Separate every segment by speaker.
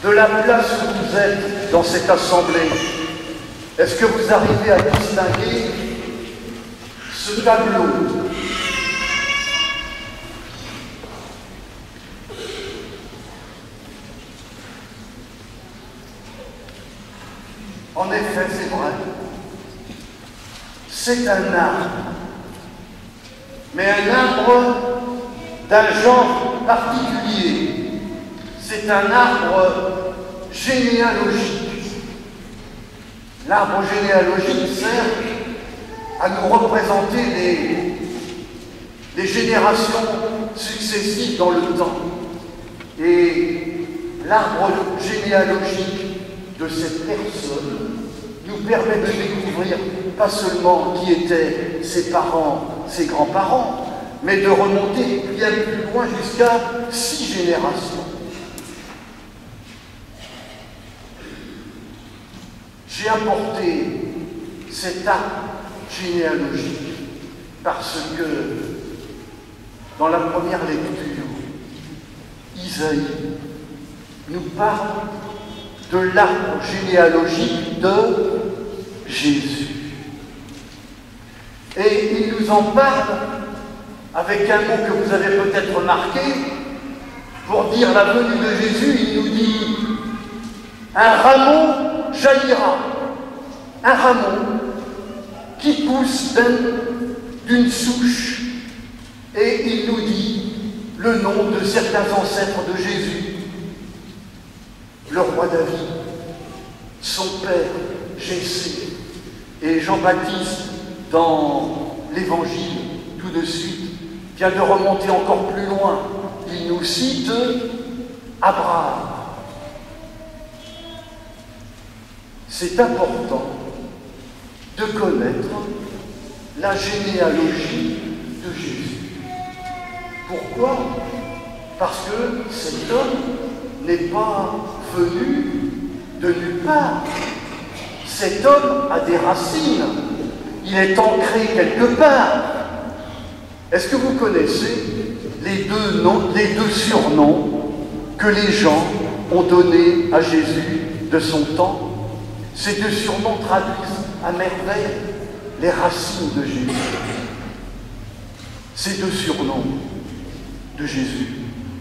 Speaker 1: de la place où vous êtes dans cette assemblée, est-ce que vous arrivez à distinguer ce tableau? En effet, c'est vrai, c'est un arbre, mais un arbre d'un genre particulier. C'est un arbre généalogique. L'arbre généalogique sert à nous représenter les générations successives dans le temps. Et l'arbre généalogique de cette personne nous permet de découvrir pas seulement qui étaient ses parents, ses grands-parents, mais de remonter bien plus loin jusqu'à 6 générations. J'ai apporté cet arbre généalogique parce que dans la première lecture, Isaïe nous parle de l'arbre généalogique de Jésus. Et il nous en parle avec un mot que vous avez peut-être remarqué, pour dire la venue de Jésus, il nous dit « un rameau jaillira », un rameau qui pousse d'une souche, et il nous dit le nom de certains ancêtres de Jésus, le roi David, son père Jessé, et Jean-Baptiste dans l'Évangile tout de suite vient de remonter encore plus loin. Il nous cite Abraham. C'est important de connaître la généalogie de Jésus. Pourquoi? Parce que cet homme n'est pas venu de nulle part. Cet homme a des racines. Il est ancré quelque part. Est-ce que vous connaissez les deux surnoms que les gens ont donnés à Jésus de son temps? Ces deux surnoms traduisent à merveille les racines de Jésus. Ces deux surnoms de Jésus.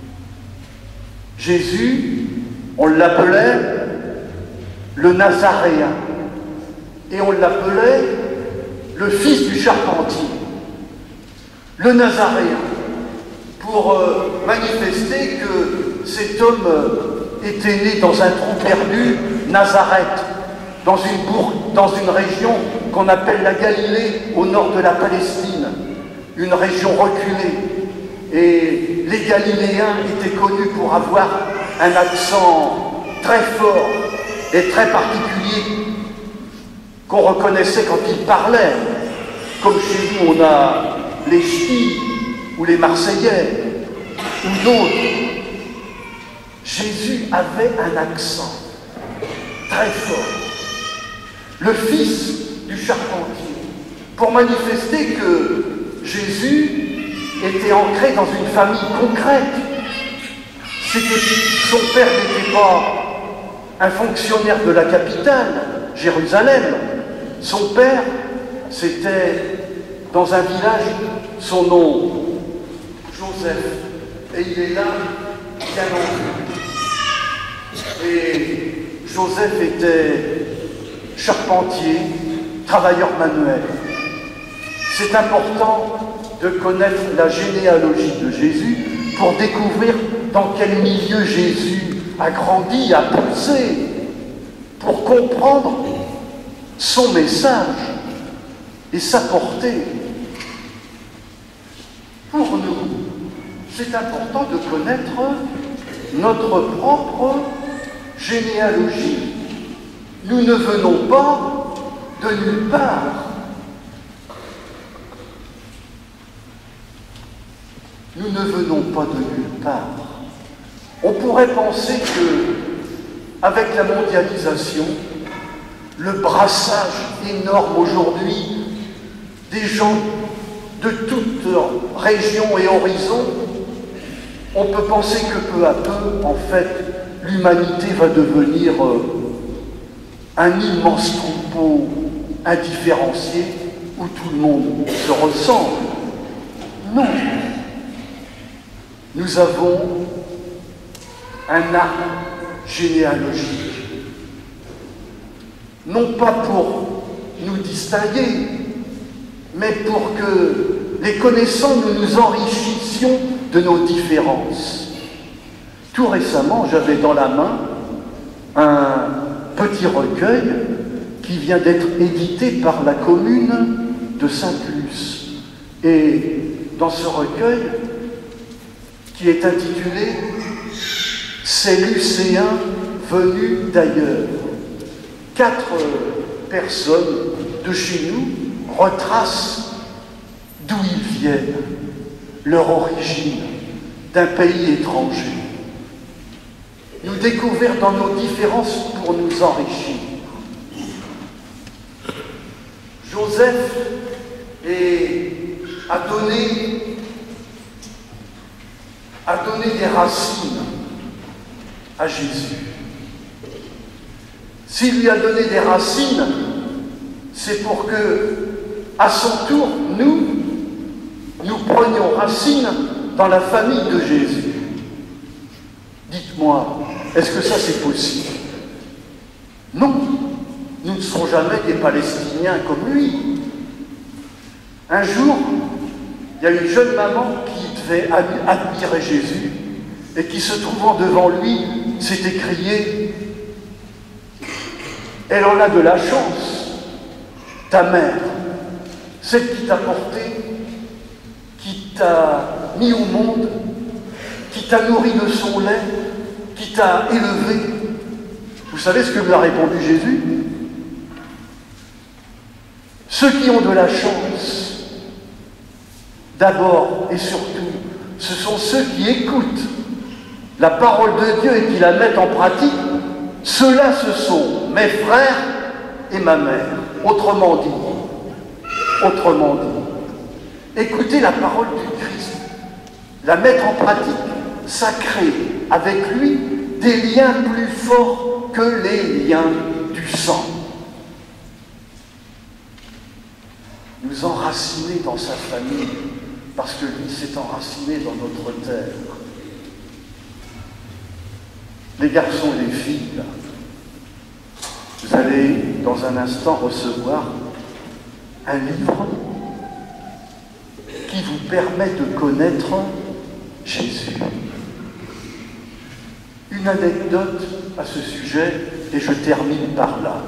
Speaker 1: Jésus, on l'appelait le Nazaréen et on l'appelait le fils du charpentier. Le Nazaréen, pour manifester que cet homme était né dans un trou perdu, Nazareth, dans une région qu'on appelle la Galilée, au nord de la Palestine, une région reculée. Et les Galiléens étaient connus pour avoir un accent très fort et très particulier qu'on reconnaissait quand ils parlaient. Comme chez nous, on a les Ch'tis ou les Marseillais ou d'autres. Jésus avait un accent très fort. Le fils du charpentier, pour manifester que Jésus était ancré dans une famille concrète. Son père n'était pas un fonctionnaire de la capitale, Jérusalem. Son père, c'était dans un village, son nom, Joseph. Et il est là, bien en vue. Et Joseph était charpentier, travailleur manuel. C'est important de connaître la généalogie de Jésus pour découvrir dans quel milieu Jésus a grandi, a poussé, pour comprendre son message et sa portée. Pour nous, c'est important de connaître notre propre généalogie. Nous ne venons pas de nulle part. Nous ne venons pas de nulle part. On pourrait penser que, avec la mondialisation, le brassage énorme aujourd'hui des gens de toutes régions et horizons, on peut penser que peu à peu, en fait, l'humanité va devenir un immense troupeau indifférencié où tout le monde se ressemble. Non. Nous avons un arbre généalogique, non pas pour nous distinguer, mais pour que les connaissants, nous nous enrichissions de nos différences. Tout récemment, j'avais dans la main un petit recueil qui vient d'être édité par la commune de Sainte-Luce. Et dans ce recueil, qui est intitulé « Ces Lucéens venus d'ailleurs », 4 personnes de chez nous retracent d'où ils viennent, leur origine, d'un pays étranger. Nous découvrir dans nos différences pour nous enrichir. Joseph a donné des racines à Jésus. S'il lui a donné des racines, c'est pour que, à son tour, nous prenions racine dans la famille de Jésus. Dites-moi, est-ce que ça c'est possible? Non, nous ne serons jamais des Palestiniens comme lui. Un jour, il y a une jeune maman qui devait admirer Jésus et qui, se trouvant devant lui, s'est écriée « Elle en a de la chance, ta mère, celle qui t'a porté, qui t'a mis au monde, qui t'a nourri de son lait, qui t'a élevé. » Vous savez ce que lui a répondu Jésus? Ceux qui ont de la chance, d'abord et surtout, ce sont ceux qui écoutent la parole de Dieu et qui la mettent en pratique. Ceux-là, ce sont mes frères et ma mère. Autrement dit, écouter la parole du Christ, la mettre en pratique, ça crée avec lui des liens plus forts que les liens du sang. Nous enraciner dans sa famille, parce que lui s'est enraciné dans notre terre. Les garçons et les filles, là, vous allez dans un instant recevoir un livre qui vous permet de connaître Jésus. Une anecdote à ce sujet, et je termine par là.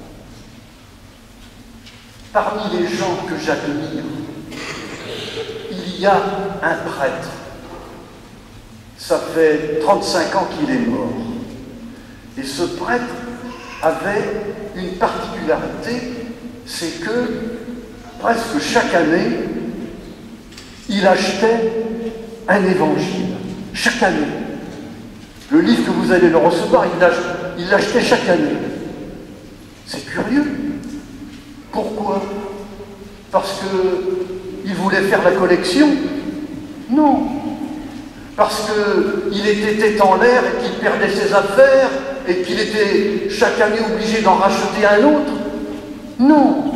Speaker 1: Parmi les gens que j'admire, il y a un prêtre. Ça fait 35 ans qu'il est mort. Et ce prêtre avait une particularité, c'est que presque chaque année, il achetait un évangile. Chaque année. Le livre que vous allez le recevoir, il l'achetait chaque année. C'est curieux. Pourquoi? Parce qu'il voulait faire la collection? Non. Parce qu'il était tête en l'air et qu'il perdait ses affaires et qu'il était chaque année obligé d'en racheter un autre? Non.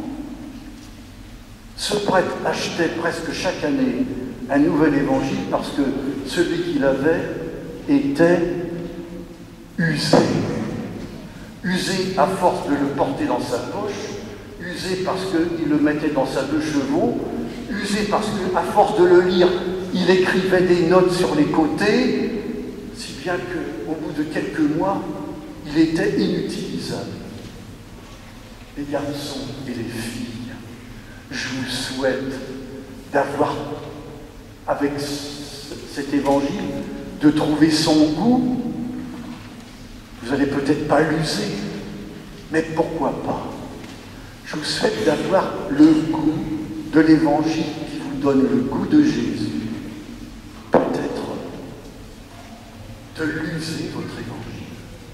Speaker 1: Ce prêtre achetait presque chaque année un nouvel évangile parce que celui qu'il avait était usé. Usé à force de le porter dans sa poche, usé parce qu'il le mettait dans sa 2 chevaux, usé parce qu'à force de le lire, il écrivait des notes sur les côtés, si bien qu'au bout de quelques mois, il était inutilisable. Les garçons et les filles, je vous souhaite d'avoir, avec cet évangile, de trouver son goût. Vous n'allez peut-être pas l'user, mais pourquoi pas? Je vous souhaite d'avoir le goût de l'évangile qui vous donne le goût de Jésus. Peut-être de l'user, votre évangile.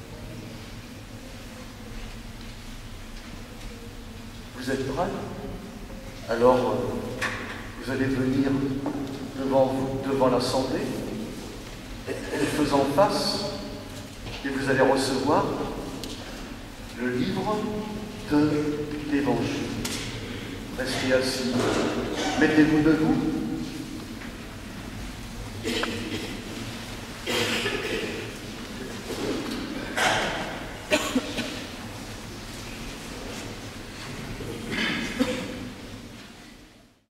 Speaker 1: Vous êtes prêts? Alors, vous allez venir devant l'Assemblée, et faisant face, et vous allez recevoir le livre de l'Évangile. Restez assis, mettez-vous debout.